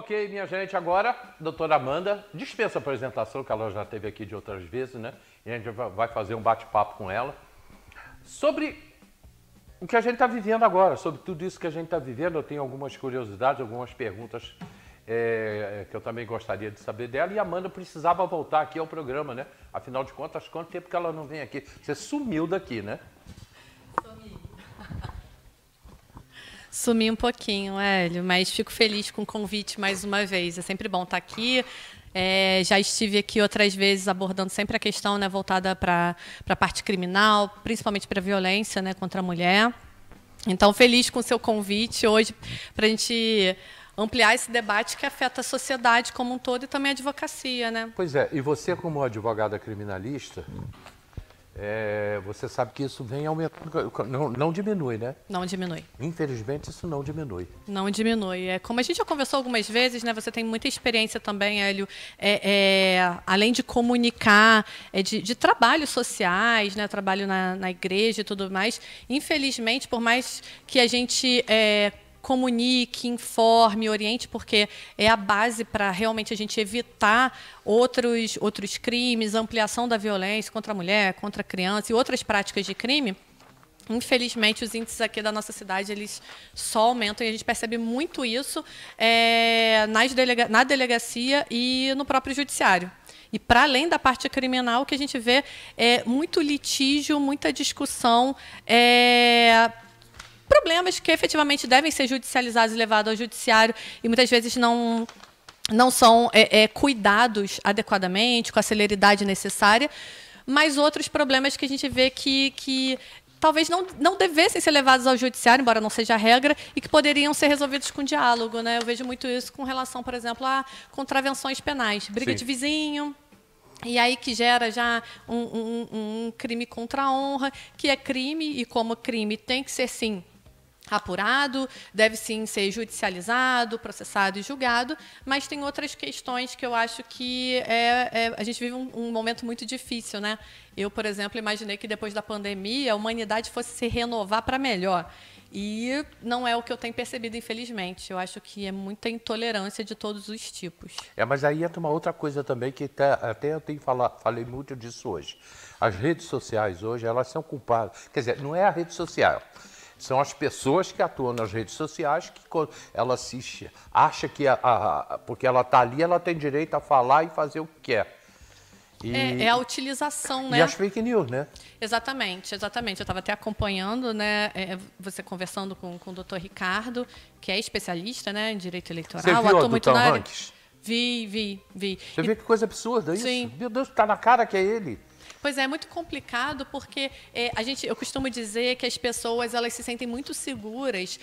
Ok, minha gente, agora, doutora Amanda, dispensa a apresentação, que ela já esteve aqui de outras vezes, né? E a gente vai fazer um bate-papo com ela sobre o que a gente está vivendo agora, sobre tudo isso que a gente está vivendo. Eu tenho algumas curiosidades, algumas perguntas que eu também gostaria de saber dela. E a Amanda precisava voltar aqui ao programa, né? Afinal de contas, quanto tempo que ela não vem aqui? Você sumiu daqui, né? Sumi um pouquinho, Hélio, mas fico feliz com o convite mais uma vez. É sempre bom estar aqui. Já estive aqui outras vezes abordando sempre a questão, né, voltada para a parte criminal, principalmente para a violência, né, contra a mulher. Então, feliz com o seu convite hoje para a gente ampliar esse debate que afeta a sociedade como um todo e também a advocacia, né? Pois é, e você como advogada criminalista, você sabe que isso vem aumentando, não diminui, né? Não diminui. Infelizmente, isso não diminui. Não diminui. Como a gente já conversou algumas vezes, né? Você tem muita experiência também, Hélio, além de comunicar, de trabalhos sociais, né? Trabalho na igreja e tudo mais. Infelizmente, por mais que a gente comunique, informe, oriente, porque é a base para realmente a gente evitar outros crimes, ampliação da violência contra a mulher, contra a criança e outras práticas de crime. Infelizmente, os índices aqui da nossa cidade eles só aumentam e a gente percebe muito isso na delegacia e no próprio judiciário. E, para além da parte criminal, o que a gente vê é muito litígio, muita discussão, problemas que efetivamente devem ser judicializados e levados ao judiciário e muitas vezes não são cuidados adequadamente, com a celeridade necessária, mas outros problemas que a gente vê que talvez não devessem ser levados ao judiciário, embora não seja a regra, e que poderiam ser resolvidos com diálogo, né? Eu vejo muito isso com relação, por exemplo, a contravenções penais, briga Sim. de vizinho. E aí que gera já um crime contra a honra, que é crime, e como crime tem que ser, sim, apurado, deve sim ser judicializado, processado e julgado, mas tem outras questões que eu acho que a gente vive um momento muito difícil, né? Eu, por exemplo, imaginei que depois da pandemia a humanidade fosse se renovar para melhor. E não é o que eu tenho percebido, infelizmente. Eu acho que é muita intolerância de todos os tipos. Mas aí entra uma outra coisa também, que até eu falei muito disso hoje. As redes sociais hoje, elas são culpadas. Quer dizer, não é a rede social. São as pessoas que atuam nas redes sociais que ela acha que porque ela está ali, ela tem direito a falar e fazer o que quer. É a utilização, né? E as fake news, né? Exatamente, exatamente. Eu estava até acompanhando, né, você conversando com o doutor Ricardo, que é especialista, né, em direito eleitoral. Você viu atua muito Tom na área. Hanks? Vi. Você vê que coisa absurda isso? Sim. Meu Deus, está na cara que é ele. Pois é muito complicado porque eu costumo dizer que as pessoas elas se sentem muito seguras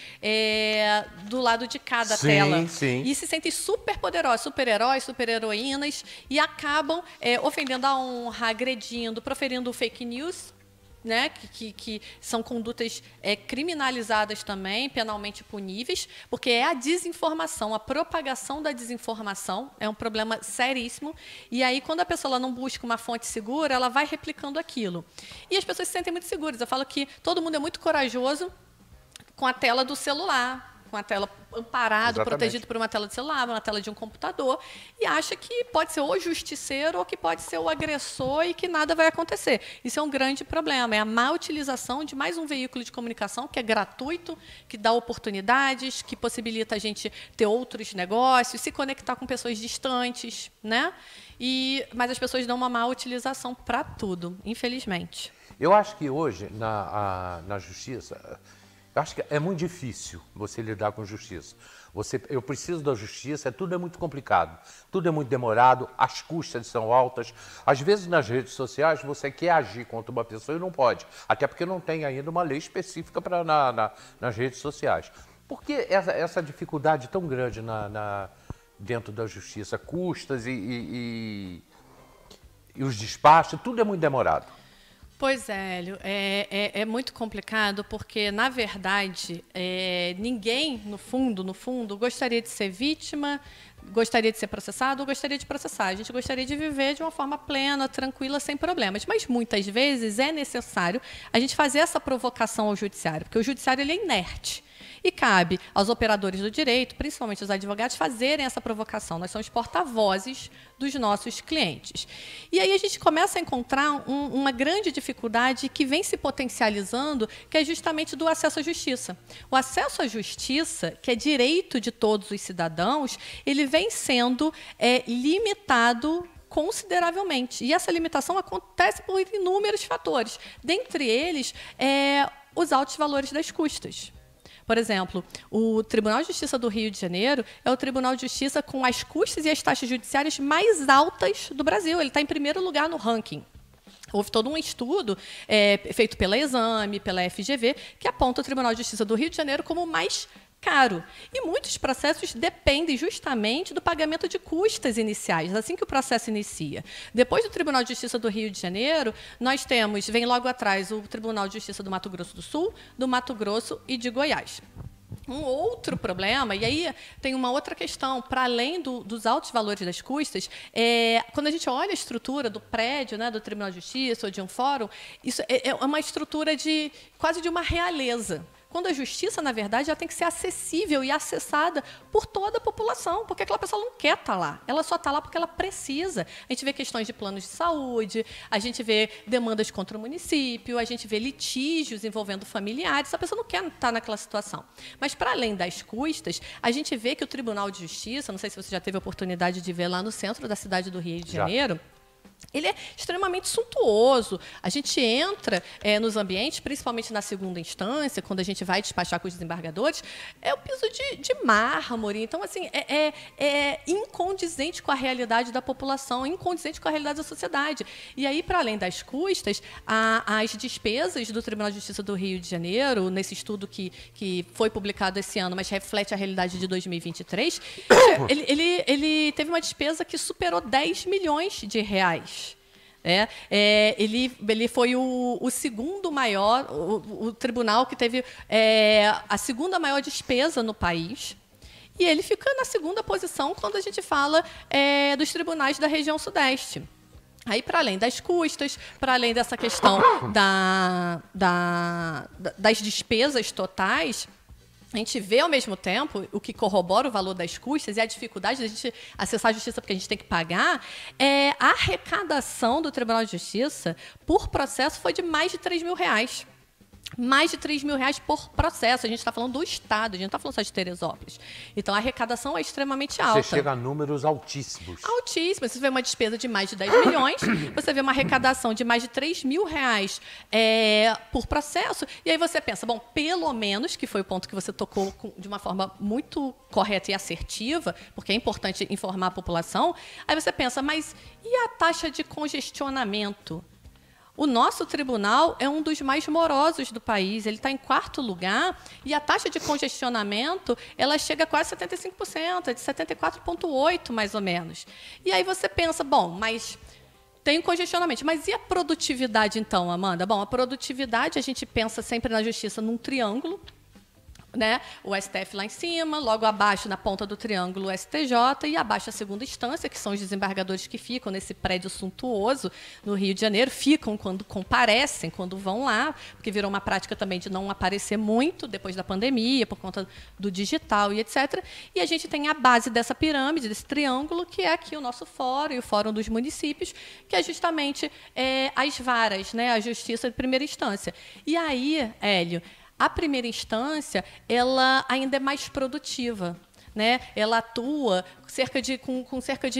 do lado de cada tela. Sim. E se sentem super poderosas, super-heróis, super-heroínas e acabam ofendendo a honra, agredindo, proferindo fake news, né, que são condutas criminalizadas também, penalmente puníveis, porque é a desinformação, a propagação da desinformação é um problema seríssimo. E aí, quando a pessoa não busca uma fonte segura, ela vai replicando aquilo. E as pessoas se sentem muito seguras. Eu falo que todo mundo é muito corajoso com a tela do celular, com a tela amparado, Exatamente. protegido por uma tela de celular, uma tela de um computador, e acha que pode ser o justiceiro ou que pode ser o agressor e que nada vai acontecer. Isso é um grande problema, é a má utilização de mais um veículo de comunicação que é gratuito, que dá oportunidades, que possibilita a gente ter outros negócios, se conectar com pessoas distantes, né? Mas as pessoas dão uma má utilização para tudo, infelizmente. Eu acho que hoje, na justiça, eu acho que é muito difícil você lidar com justiça. Eu preciso da justiça, tudo é muito complicado, tudo é muito demorado, as custas são altas. Às vezes, nas redes sociais, você quer agir contra uma pessoa e não pode, até porque não tem ainda uma lei específica nas redes sociais. Por que essa dificuldade tão grande dentro da justiça? Custas e os despachos, tudo é muito demorado. Pois é, Hélio, é muito complicado porque, na verdade, ninguém, no fundo, gostaria de ser vítima, gostaria de ser processado ou gostaria de processar. A gente gostaria de viver de uma forma plena, tranquila, sem problemas. Mas, muitas vezes, é necessário a gente fazer essa provocação ao judiciário, porque o judiciário ele é inerte. E cabe aos operadores do direito, principalmente os advogados, fazerem essa provocação. Nós somos porta-vozes dos nossos clientes. E aí a gente começa a encontrar uma grande dificuldade que vem se potencializando, que é justamente do acesso à justiça. O acesso à justiça, que é direito de todos os cidadãos, ele vem sendo limitado consideravelmente. E essa limitação acontece por inúmeros fatores. Dentre eles, os altos valores das custas. Por exemplo, o Tribunal de Justiça do Rio de Janeiro é o Tribunal de Justiça com as custas e as taxas judiciárias mais altas do Brasil. Ele está em primeiro lugar no ranking. Houve todo um estudo feito pela Exame, pela FGV, que aponta o Tribunal de Justiça do Rio de Janeiro como o mais caro. E muitos processos dependem justamente do pagamento de custas iniciais, assim que o processo inicia. Depois do Tribunal de Justiça do Rio de Janeiro, nós vem logo atrás o Tribunal de Justiça do Mato Grosso do Sul, do Mato Grosso e de Goiás. Um outro problema, e aí tem uma outra questão, para além dos altos valores das custas, quando a gente olha a estrutura do prédio, né, do Tribunal de Justiça ou de um fórum, isso é uma estrutura quase de uma realeza. Quando a justiça, na verdade, já tem que ser acessível e acessada por toda a população, porque aquela pessoa não quer estar lá, ela só está lá porque ela precisa. A gente vê questões de planos de saúde, a gente vê demandas contra o município, a gente vê litígios envolvendo familiares, a pessoa não quer estar naquela situação. Mas, para além das custas, a gente vê que o Tribunal de Justiça, não sei se você já teve a oportunidade de ver lá no centro da cidade do Rio de Janeiro, ele é extremamente suntuoso. A gente entra nos ambientes, principalmente na segunda instância, quando a gente vai despachar com os desembargadores, é o piso de mármore. Então, assim, é incondizente com a realidade da população, incondizente com a realidade da sociedade. E aí, para além das custas, as despesas do Tribunal de Justiça do Rio de Janeiro, nesse estudo que foi publicado esse ano, mas reflete a realidade de 2023, ele teve uma despesa que superou 10 milhões de reais. Ele foi o segundo maior, o tribunal que teve a segunda maior despesa no país. E ele fica na segunda posição quando a gente fala dos tribunais da região Sudeste. Aí, para além das custas, para além dessa questão das despesas totais, a gente vê, ao mesmo tempo, o que corrobora o valor das custas e a dificuldade de a gente acessar a justiça porque a gente tem que pagar, a arrecadação do Tribunal de Justiça por processo foi de mais de R$3 mil. Mais de R$3 mil por processo. A gente está falando do Estado, a gente não está falando só de Teresópolis. Então, a arrecadação é extremamente alta. Você chega a números altíssimos. Altíssimos. Você vê uma despesa de mais de 10 milhões, você vê uma arrecadação de mais de R$3 mil por processo, e aí você pensa, bom, pelo menos, que foi o ponto que você tocou de uma forma muito correta e assertiva, porque é importante informar a população, aí você pensa, mas e a taxa de congestionamento? O nosso tribunal é um dos mais morosos do país, ele está em 4º lugar e a taxa de congestionamento ela chega a quase 75%, é de 74,8% mais ou menos. E aí você pensa, bom, mas tem congestionamento, mas e a produtividade então, Amanda? Bom, a produtividade a gente pensa sempre na justiça num triângulo, né? O STF lá em cima, logo abaixo, na ponta do triângulo, o STJ, e abaixo a segunda instância, que são os desembargadores que ficam nesse prédio suntuoso no Rio de Janeiro, ficam quando comparecem, quando vão lá, porque virou uma prática também de não aparecer muito depois da pandemia, por conta do digital e etc. E a gente tem a base dessa pirâmide, desse triângulo, que é aqui o nosso fórum, e o Fórum dos Municípios, que é justamente as varas, né? A justiça de primeira instância. E aí, Hélio, a primeira instância, ela ainda é mais produtiva, né? Ela atua com cerca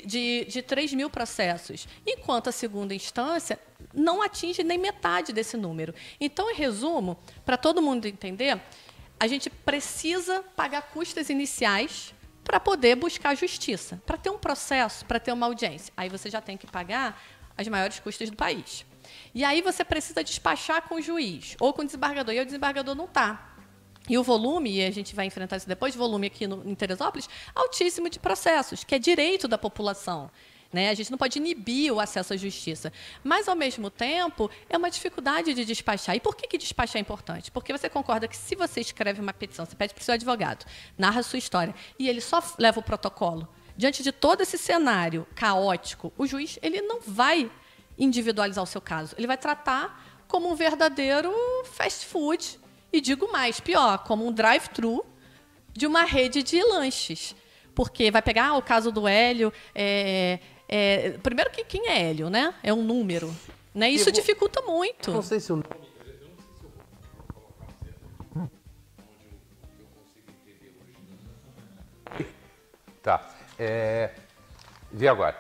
de 3 mil processos, enquanto a segunda instância não atinge nem metade desse número. Então, em resumo, para todo mundo entender, a gente precisa pagar custas iniciais para poder buscar justiça. Para ter um processo, para ter uma audiência, aí você já tem que pagar as maiores custas do país. E aí você precisa despachar com o juiz ou com o desembargador, e o desembargador não está. E o volume, e a gente vai enfrentar isso depois, volume aqui em Teresópolis, altíssimo de processos, que é direito da população. Né? A gente não pode inibir o acesso à justiça. Mas, ao mesmo tempo, é uma dificuldade de despachar. E por que despachar é importante? Porque você concorda que se você escreve uma petição, você pede para o seu advogado, narra a sua história, e ele só leva o protocolo, diante de todo esse cenário caótico, o juiz ele não vai individualizar o seu caso. Ele vai tratar como um verdadeiro fast food E digo mais, pior, como um drive-thru de uma rede de lanches. Porque vai pegar o caso do Hélio. Primeiro, que quem é Hélio, né? É um número. Né? Isso dificulta muito. Não sei se o Tá. Vê agora.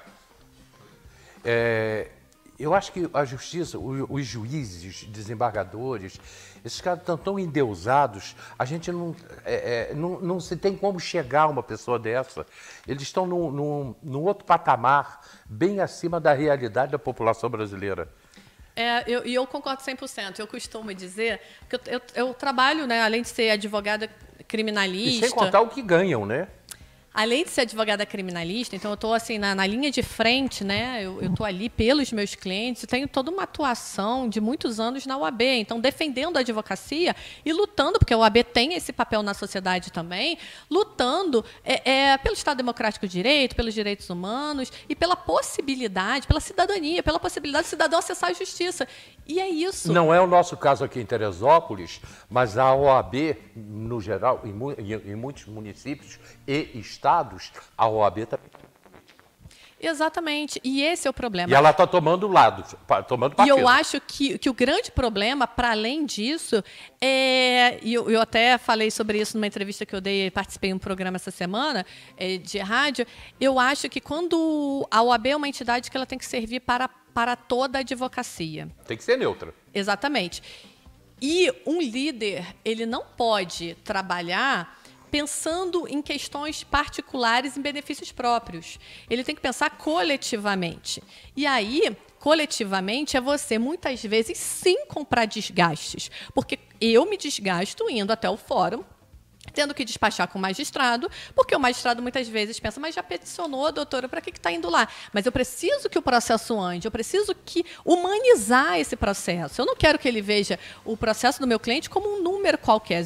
Eu acho que a justiça, os juízes, desembargadores, esses caras estão tão endeusados, a gente não se tem como chegar a uma pessoa dessa. Eles estão num outro patamar, bem acima da realidade da população brasileira. Eu concordo 100%. Eu costumo dizer que eu trabalho, né, além de ser advogada criminalista... E sem contar o que ganham, né? Além de ser advogada criminalista, então eu estou assim, na linha de frente, né? Eu estou ali pelos meus clientes, tenho toda uma atuação de muitos anos na OAB, então defendendo a advocacia e lutando, porque a OAB tem esse papel na sociedade também, lutando pelo Estado Democrático de Direito, pelos direitos humanos e pela possibilidade, pela cidadania, pela possibilidade do cidadão acessar a justiça. E é isso. Não é o nosso caso aqui em Teresópolis, mas a OAB, no geral, em muitos municípios e estados, a OAB está... Exatamente. E esse é o problema. E ela está tomando lado, tomando partido. E eu acho que o grande problema, para além disso, e eu até falei sobre isso numa entrevista que eu dei, participei de um programa essa semana, de rádio, eu acho que quando a OAB é uma entidade que ela tem que servir para toda a advocacia. Tem que ser neutra. Exatamente. E um líder, ele não pode trabalhar pensando em questões particulares, em benefícios próprios. Ele tem que pensar coletivamente. E aí, coletivamente, é você, muitas vezes, sim, comprar desgastes. Porque eu me desgasto indo até o fórum, tendo que despachar com o magistrado, porque o magistrado muitas vezes pensa, mas já peticionou, doutora, para que está indo lá? Mas eu preciso que o processo ande, eu preciso humanizar esse processo. Eu não quero que ele veja o processo do meu cliente como um número qualquer,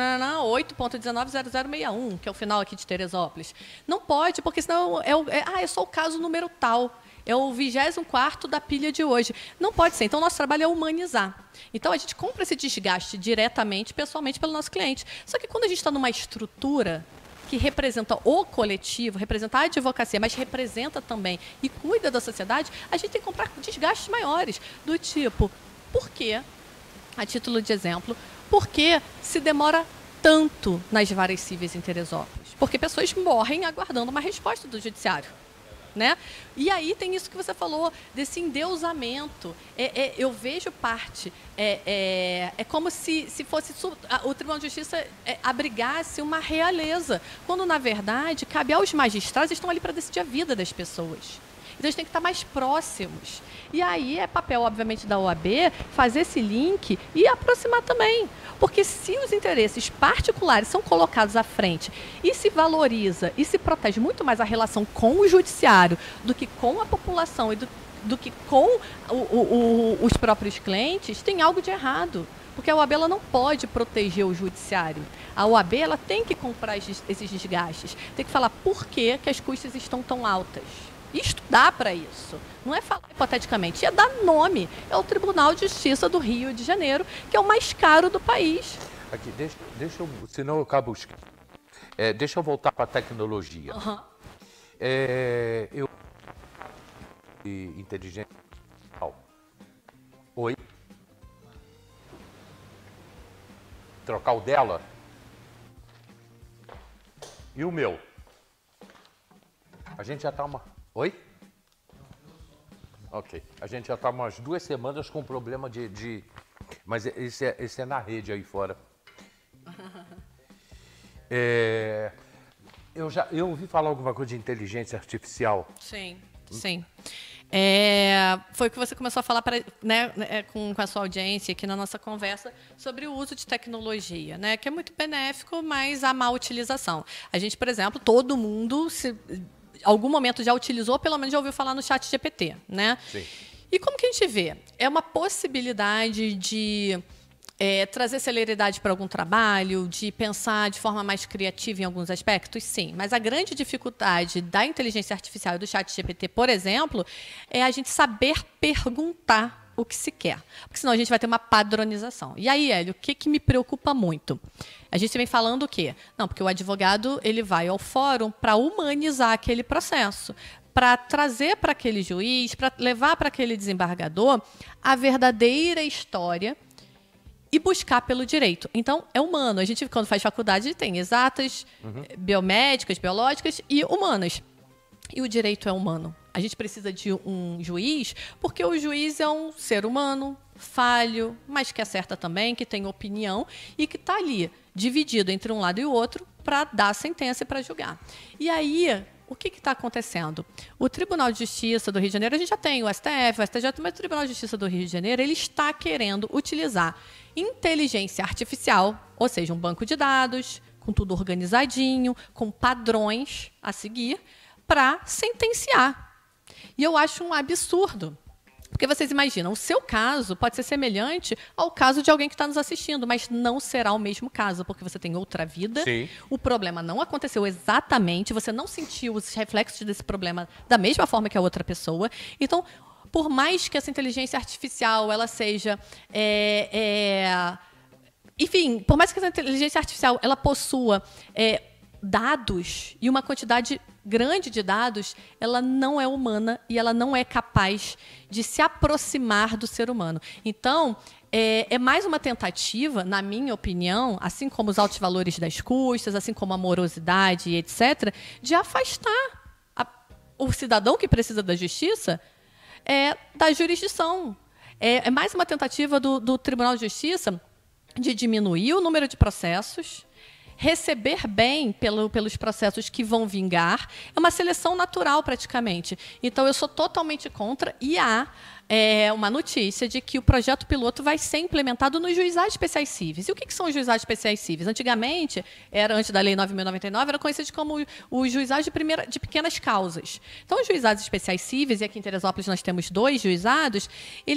8.190061, que é o final aqui de Teresópolis. Não pode, porque senão é só o caso número tal. É o 24º da pilha de hoje. Não pode ser. Então, nosso trabalho é humanizar. Então, a gente compra esse desgaste diretamente, pessoalmente, pelo nosso cliente. Só que quando a gente está numa estrutura que representa o coletivo, representa a advocacia, mas representa também e cuida da sociedade, a gente tem que comprar desgastes maiores. Do tipo, por quê? A título de exemplo, por que se demora tanto nas varas cíveis em Teresópolis? Porque pessoas morrem aguardando uma resposta do judiciário. Né? E aí tem isso que você falou, desse endeusamento. Eu vejo parte... É como se fosse o Tribunal de Justiça abrigasse uma realeza, quando, na verdade, cabe aos magistrados, eles estão ali para decidir a vida das pessoas. Então, eles têm que estar mais próximos. E aí é papel, obviamente, da OAB fazer esse link e aproximar também. Porque se os interesses particulares são colocados à frente e se valoriza e se protege muito mais a relação com o judiciário do que com a população e do que com os próprios clientes, tem algo de errado. Porque a OAB ela não pode proteger o judiciário. A OAB ela tem que comprar esses desgastes. Tem que falar por que as custas estão tão altas. E estudar para isso. Não é falar hipoteticamente, é dar nome. É o Tribunal de Justiça do Rio de Janeiro, que é o mais caro do país. Aqui, deixa eu, senão eu acabo... deixa eu voltar para a tecnologia. Uhum. Inteligência artificial. Oi? Trocar o dela? E o meu? A gente já está Oi? Ok. A gente já está umas 2 semanas com problema de... Mas esse é na rede aí fora. Eu ouvi falar alguma coisa de inteligência artificial. Sim, sim. Foi o que você começou a falar com a sua audiência aqui na nossa conversa sobre o uso de tecnologia, né, que é muito benéfico, mas a má utilização. A gente, por exemplo, todo mundo, algum momento já utilizou, pelo menos já ouviu falar no ChatGPT, né? Sim. E como que a gente vê? É uma possibilidade de trazer celeridade para algum trabalho, de pensar de forma mais criativa em alguns aspectos? Sim, mas a grande dificuldade da inteligência artificial e do ChatGPT, por exemplo, é a gente saber perguntar o que se quer. Porque senão a gente vai ter uma padronização. E aí, Hélio, o que me preocupa muito? A gente vem falando o quê? Não, porque o advogado ele vai ao fórum para humanizar aquele processo, para trazer para aquele juiz, para levar para aquele desembargador a verdadeira história e buscar pelo direito. Então, é humano. A gente, quando faz faculdade, tem exatas, biomédicas, biológicas e humanas. E o direito é humano. A gente precisa de um juiz, porque o juiz é um ser humano, falho, mas que acerta também, que tem opinião e que está ali, dividido entre um lado e o outro, para dar a sentença e para julgar. E aí, o que está acontecendo? O Tribunal de Justiça do Rio de Janeiro, a gente já tem o STF, o STJ, mas o Tribunal de Justiça do Rio de Janeiro, ele está querendo utilizar inteligência artificial, ou seja, um banco de dados, com tudo organizadinho, com padrões a seguir, para sentenciar. E eu acho um absurdo. Porque vocês imaginam, o seu caso pode ser semelhante ao caso de alguém que está nos assistindo, mas não será o mesmo caso, porque você tem outra vida, Sim. O problema não aconteceu exatamente, você não sentiu os reflexos desse problema da mesma forma que a outra pessoa. Então, por mais que essa inteligência artificial ela seja... Enfim, por mais que essa inteligência artificial ela possua dados e uma quantidade grande de dados, ela não é humana e ela não é capaz de se aproximar do ser humano. Então, é mais uma tentativa, na minha opinião, assim como os altos valores das custas, assim como a morosidade, etc., de afastar o cidadão que precisa da justiça da jurisdição. É mais uma tentativa do Tribunal de Justiça de diminuir o número de processos, receber bem pelos processos que vão vingar. É uma seleção natural, praticamente. Então, eu sou totalmente contra e há uma notícia de que o projeto piloto vai ser implementado nos juizados especiais cíveis. E o que são os juizados especiais cíveis? Antigamente, antes da Lei 9.099, era conhecido como os juizados de pequenas causas. Então, os juizados especiais cíveis, e aqui em Teresópolis nós temos 2 juizados,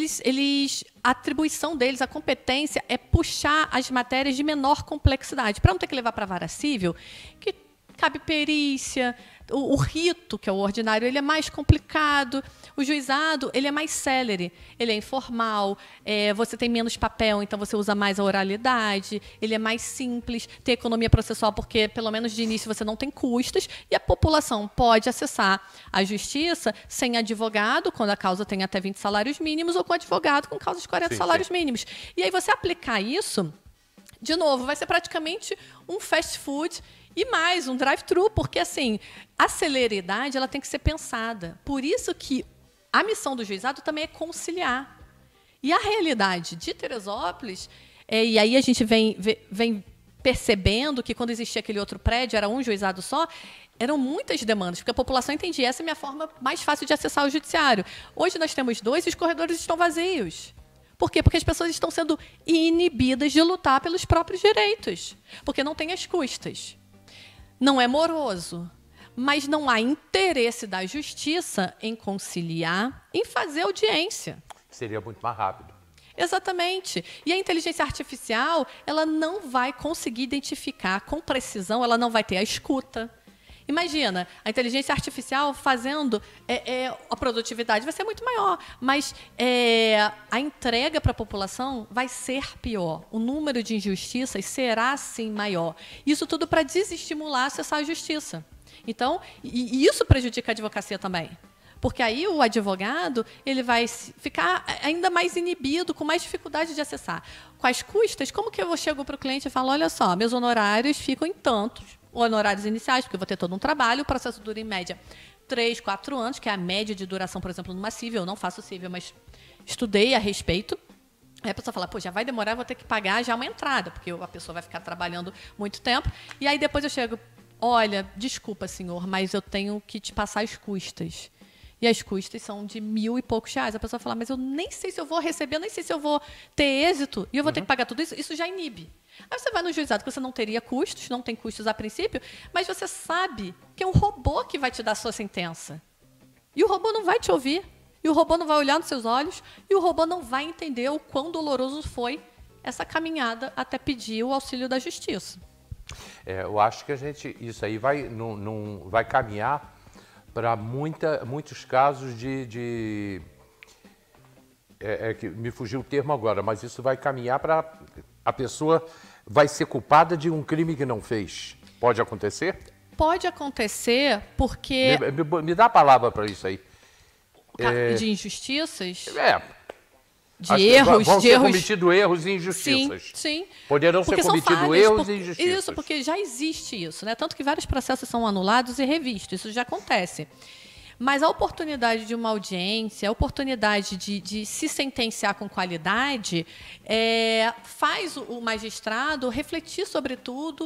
a atribuição deles, a competência, é puxar as matérias de menor complexidade, para não ter que levar para a vara cível, que cabe perícia, o rito, que é o ordinário, ele é mais complicado. O juizado, ele é mais célere, ele é informal, você tem menos papel, então você usa mais a oralidade, ele é mais simples, tem economia processual, porque, pelo menos de início, você não tem custos, e a população pode acessar a justiça sem advogado, quando a causa tem até 20 salários mínimos, ou com advogado com causa de 40 salários mínimos. E aí você aplicar isso, de novo, vai ser praticamente um fast food e mais, um drive-thru, porque assim, a celeridade ela tem que ser pensada. Por isso que a missão do juizado também é conciliar. E a realidade de Teresópolis, e aí a gente vem percebendo que quando existia aquele outro prédio, era um juizado só, eram muitas demandas, porque a população entendia, essa é a minha forma mais fácil de acessar o judiciário. Hoje nós temos 2 e os corredores estão vazios. Por quê? Porque as pessoas estão sendo inibidas de lutar pelos próprios direitos, porque não tem as custas. Não é moroso, mas não há interesse da justiça em conciliar, em fazer audiência. Seria muito mais rápido. Exatamente. E a inteligência artificial, ela não vai conseguir identificar com precisão, ela não vai ter a escuta. Imagina, a inteligência artificial fazendo... a produtividade vai ser muito maior, mas a entrega para a população vai ser pior. O número de injustiças será, sim, maior. Isso tudo para desestimular acessar a justiça. Então, e isso prejudica a advocacia também. Porque aí o advogado ele vai ficar ainda mais inibido, com mais dificuldade de acessar. Com as custas, como que eu chego para o cliente e falo, olha só, meus honorários ficam em tantos, honorários iniciais, porque eu vou ter todo um trabalho, o processo dura em média 3, 4 anos, que é a média de duração, por exemplo, numa cível. Eu não faço cível, mas estudei a respeito. Aí a pessoa fala, pô, já vai demorar, vou ter que pagar já uma entrada, porque a pessoa vai ficar trabalhando muito tempo. E aí depois eu chego, olha, desculpa, senhor, mas eu tenho que te passar as custas. E as custas são de R$1.000 e poucos. A pessoa fala, mas eu nem sei se eu vou receber, eu nem sei se eu vou ter êxito, e eu vou ter que pagar tudo isso. Isso já inibe. Aí você vai no juizado que você não teria custos, não tem custos a princípio, mas você sabe que é um robô que vai te dar a sua sentença. E o robô não vai te ouvir, e o robô não vai olhar nos seus olhos, e o robô não vai entender o quão doloroso foi essa caminhada até pedir o auxílio da justiça. Eu acho que isso aí vai caminhar para muitos casos É que me fugiu o termo agora, mas isso vai caminhar para a pessoa vai ser culpada de um crime que não fez. Pode acontecer? Pode acontecer porque... Me dá a palavra para isso aí. De injustiças? De erros. Vão ser cometidos erros e injustiças. Sim. Poderão ser cometidos erros e injustiças. Isso, porque já existe isso, né? Tanto que vários processos são anulados e revistos. Isso já acontece. Mas a oportunidade de uma audiência, a oportunidade de se sentenciar com qualidade, faz o magistrado refletir sobre tudo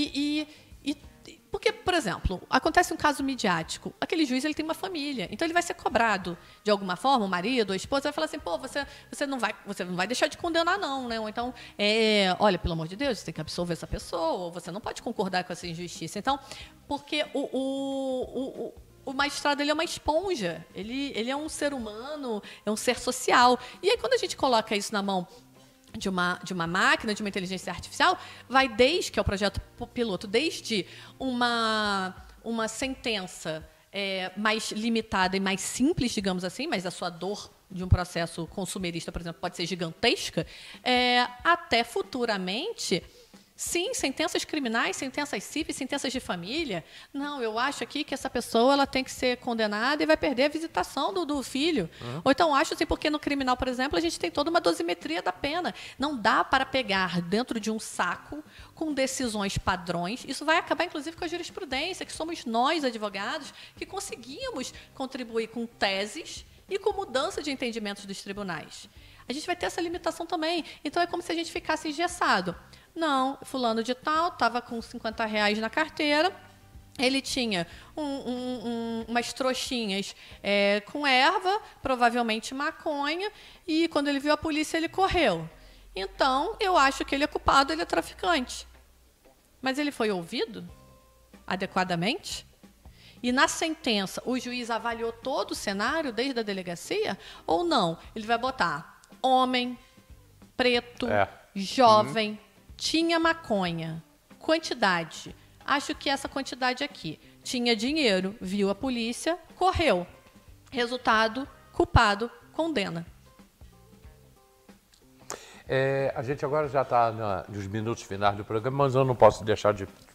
porque, por exemplo, acontece um caso midiático, aquele juiz ele tem uma família, então ele vai ser cobrado de alguma forma, o marido, a esposa vai falar assim, pô, você não vai deixar de condenar não, né? Ou então, olha, pelo amor de Deus, você tem que absolver essa pessoa, ou você não pode concordar com essa injustiça. Então, porque o magistrado ele é uma esponja, ele é um ser humano, é um ser social. E aí, quando a gente coloca isso na mão de uma máquina, de uma inteligência artificial, vai desde, que é o projeto piloto, desde uma sentença mais limitada e mais simples, digamos assim, mas a sua dor de um processo consumerista, por exemplo, pode ser gigantesca, até futuramente... Sim, sentenças criminais, sentenças cíveis, sentenças de família. Não, eu acho aqui que essa pessoa ela tem que ser condenada e vai perder a visitação do filho. Ou então acho assim, porque no criminal, por exemplo, a gente tem toda uma dosimetria da pena. Não dá para pegar dentro de um saco com decisões padrões. Isso vai acabar, inclusive, com a jurisprudência, que somos nós, advogados, que conseguimos contribuir com teses e com mudança de entendimentos dos tribunais. A gente vai ter essa limitação também. Então, é como se a gente ficasse engessado. Não, fulano de tal estava com R$50 na carteira, ele tinha umas trouxinhas com erva, provavelmente maconha, e quando ele viu a polícia, ele correu. Então, eu acho que ele é culpado, ele é traficante. Mas ele foi ouvido adequadamente? E na sentença, o juiz avaliou todo o cenário, desde a delegacia, ou não? Ele vai botar homem, preto, jovem, tinha maconha, quantidade. Acho que essa quantidade aqui. Tinha dinheiro, viu a polícia, correu. Resultado, culpado, condena. A gente agora já está nos minutos finais do programa, mas eu não posso deixar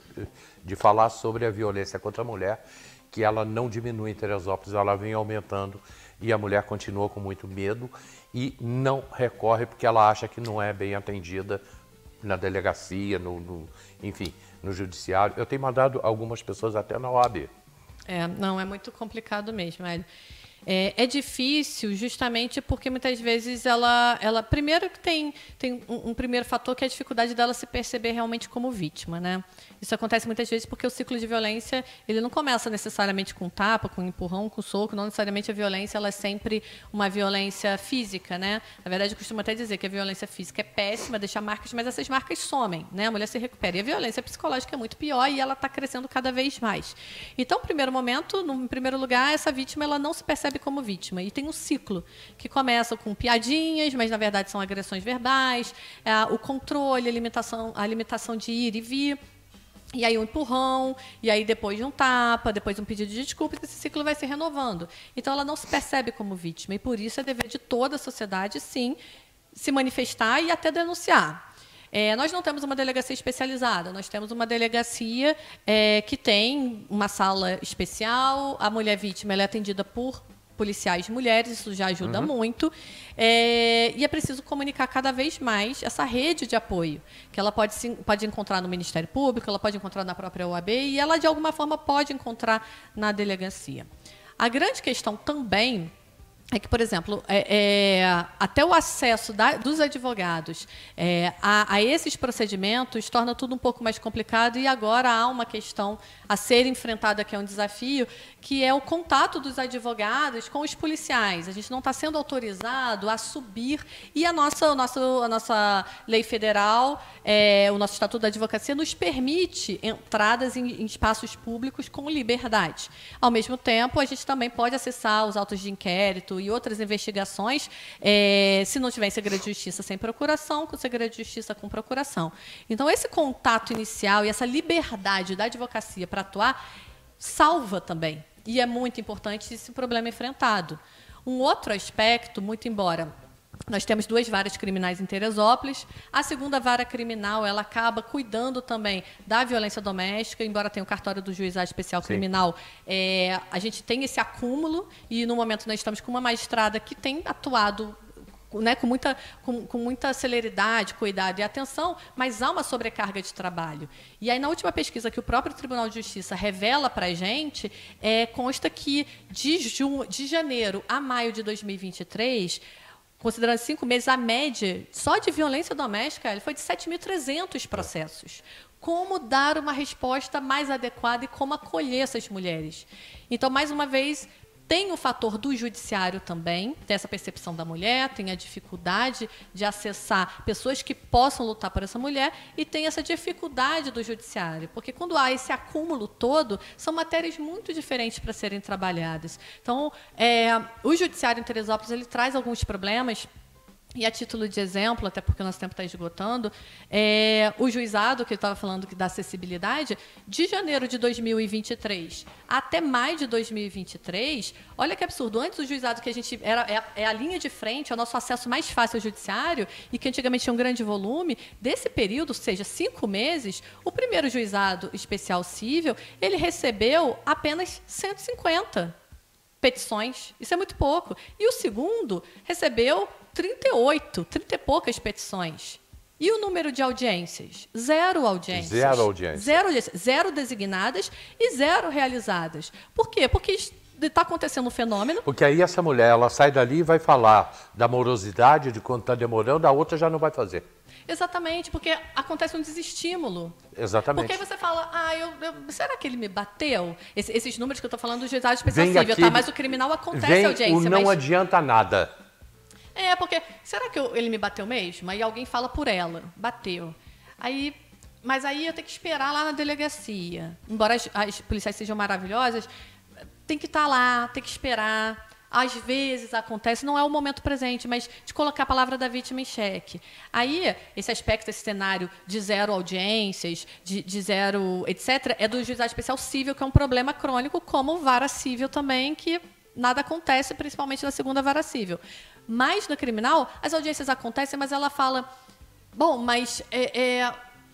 de falar sobre a violência contra a mulher, que ela não diminui em Teresópolis, ela vem aumentando e a mulher continua com muito medo e não recorre porque ela acha que não é bem atendida na delegacia, enfim, no judiciário. Eu tenho mandado algumas pessoas até na OAB. Não, é muito complicado mesmo, Hélio. É difícil justamente porque muitas vezes ela primeiro que tem um primeiro fator que é a dificuldade dela se perceber realmente como vítima, né? Isso acontece muitas vezes porque o ciclo de violência ele não começa necessariamente com tapa, com empurrão, com soco, não necessariamente a violência ela é sempre uma violência física, né? Na verdade, eu costumo até dizer que a violência física é péssima, deixa marcas, mas essas marcas somem, né? A mulher se recupera. E a violência psicológica é muito pior e ela está crescendo cada vez mais. Então, no primeiro lugar, essa vítima ela não se percebe como vítima. E tem um ciclo que começa com piadinhas, mas na verdade são agressões verbais, o controle, a limitação de ir e vir, e aí um empurrão, e aí depois um tapa, depois um pedido de desculpa, e esse ciclo vai se renovando. Então ela não se percebe como vítima, e por isso é dever de toda a sociedade, sim, se manifestar e até denunciar. Nós não temos uma delegacia especializada, nós temos uma delegacia que tem uma sala especial, a mulher vítima ela é atendida por policiais mulheres, isso já ajuda muito, e é preciso comunicar cada vez mais essa rede de apoio, que ela pode encontrar no Ministério Público, ela pode encontrar na própria OAB e ela, de alguma forma, pode encontrar na delegacia. A grande questão também é que, por exemplo, até o acesso dos advogados a esses procedimentos torna tudo um pouco mais complicado e agora há uma questão a ser enfrentada, que é um desafio, que é o contato dos advogados com os policiais. A gente não está sendo autorizado a subir e a nossa lei federal, o nosso Estatuto da Advocacia, nos permite entradas em espaços públicos com liberdade. Ao mesmo tempo, a gente também pode acessar os autos de inquérito e outras investigações, se não tiver em segredo de justiça sem procuração, com segredo de justiça com procuração. Então, esse contato inicial e essa liberdade da advocacia para atuar salva também. E é muito importante esse problema enfrentado. Um outro aspecto, muito embora Nós temos 2 varas criminais em Teresópolis. A segunda vara criminal, ela acaba cuidando também da violência doméstica, embora tenha o cartório do Juizado Especial Criminal. A gente tem esse acúmulo e, no momento, nós estamos com uma magistrada que tem atuado, né, com muita celeridade, cuidado e atenção, mas há uma sobrecarga de trabalho. E aí, na última pesquisa que o próprio Tribunal de Justiça revela para a gente, consta que de janeiro a maio de 2023, considerando 5 meses, a média só de violência doméstica foi de 7.300 processos. Como dar uma resposta mais adequada e como acolher essas mulheres? Então, mais uma vez, tem o fator do judiciário também, tem essa percepção da mulher, tem a dificuldade de acessar pessoas que possam lutar por essa mulher e tem essa dificuldade do judiciário, porque quando há esse acúmulo todo, são matérias muito diferentes para serem trabalhadas. Então, o judiciário em Teresópolis ele traz alguns problemas. E a título de exemplo, até porque o nosso tempo está esgotando, o juizado, que eu estava falando da acessibilidade, de janeiro de 2023 até maio de 2023, olha que absurdo, antes o juizado que a gente é a linha de frente, é o nosso acesso mais fácil ao judiciário, e que antigamente tinha um grande volume, desse período, ou seja, 5 meses, o primeiro juizado especial cível, ele recebeu apenas 150 petições, isso é muito pouco. E o segundo recebeu 30 e poucas petições. E o número de audiências? 0 audiências. 0 audiências. 0 audiências. 0 designadas e 0 realizadas. Por quê? Porque está acontecendo um fenômeno. Porque aí essa mulher, ela sai dali e vai falar da morosidade, de quanto está demorando, a outra já não vai fazer. Exatamente, porque acontece um desestímulo. Exatamente. Porque aí você fala, será que ele me bateu? Esses números que eu estou falando do juizado especial cível, tá? Mas o criminal acontece a audiência. Não adianta nada. Porque será que ele me bateu mesmo? Aí alguém fala por ela, bateu. Mas aí eu tenho que esperar lá na delegacia. Embora as policiais sejam maravilhosas, tem que estar lá, tem que esperar. Às vezes acontece, não é o momento presente, mas de colocar a palavra da vítima em xeque. Aí, esse aspecto, esse cenário de 0 audiências, de 0, etc., é do juizado especial cível, que é um problema crônico, como vara cível também, que nada acontece, principalmente na segunda vara cível. Mas, no criminal, as audiências acontecem, mas ela fala, mas é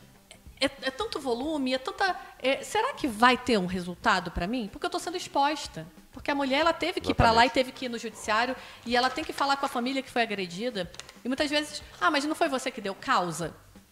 tanto volume, será que vai ter um resultado para mim? Porque eu estou sendo exposta. Porque a mulher ela teve que ir para lá e teve que ir no judiciário e ela tem que falar com a família que foi agredida. E muitas vezes, mas não foi você que deu causa?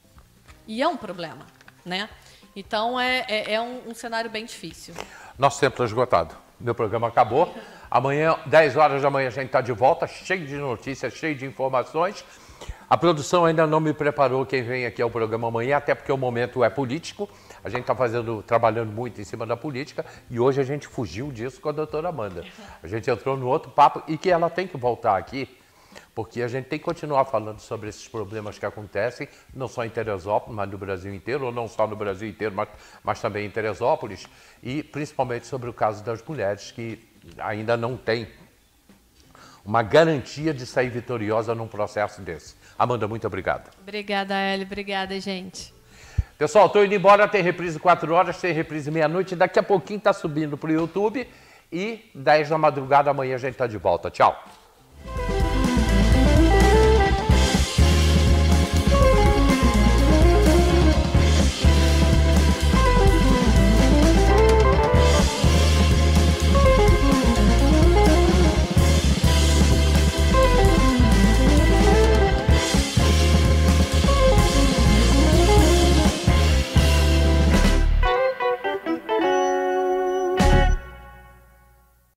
E é um problema, né? Então, é um cenário bem difícil. Nosso tempo está esgotado. Meu programa acabou. Amanhã, 10 horas da manhã, a gente está de volta, cheio de notícias, cheio de informações. A produção ainda não me preparou quem vem aqui ao programa amanhã, até porque o momento é político. A gente está trabalhando muito em cima da política e hoje a gente fugiu disso com a doutora Amanda. A gente entrou no outro papo e que ela tem que voltar aqui, porque a gente tem que continuar falando sobre esses problemas que acontecem, não só em Teresópolis, mas no Brasil inteiro, ou não só no Brasil inteiro, mas também em Teresópolis, e principalmente sobre o caso das mulheres que ainda não têm uma garantia de sair vitoriosa num processo desse. Amanda, muito obrigado. Obrigada, Hélio. Obrigada, gente. Pessoal, estou indo embora, tem reprise 4 horas, tem reprise meia-noite, daqui a pouquinho está subindo para o YouTube e 10 da madrugada amanhã a gente está de volta. Tchau.